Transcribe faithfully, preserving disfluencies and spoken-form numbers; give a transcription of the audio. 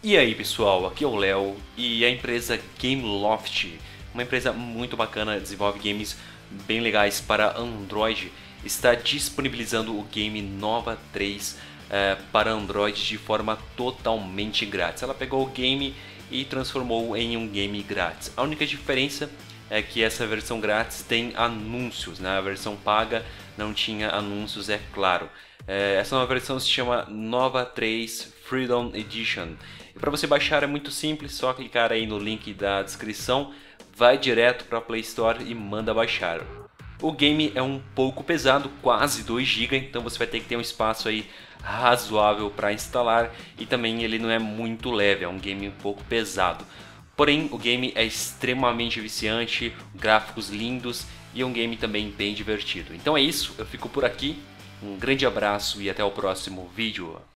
E aí pessoal, aqui é o Léo e a empresa Gameloft, uma empresa muito bacana, desenvolve games bem legais para Android, está disponibilizando o game Nova três eh, para Android de forma totalmente grátis. Ela pegou o game e transformou em um game grátis. A única diferença é que essa versão grátis tem anúncios, né? A versão paga não tinha anúncios, é claro. É, essa nova versão se chama Nova três Freedom Edition. E para você baixar é muito simples, só clicar aí no link da descrição, vai direto para a Play Store e manda baixar. O game é um pouco pesado, quase dois gigas, então você vai ter que ter um espaço aí razoável para instalar, e também ele não é muito leve, é um game um pouco pesado. Porém, o game é extremamente viciante, gráficos lindos e é um game também bem divertido. Então é isso, eu fico por aqui, um grande abraço e até o próximo vídeo.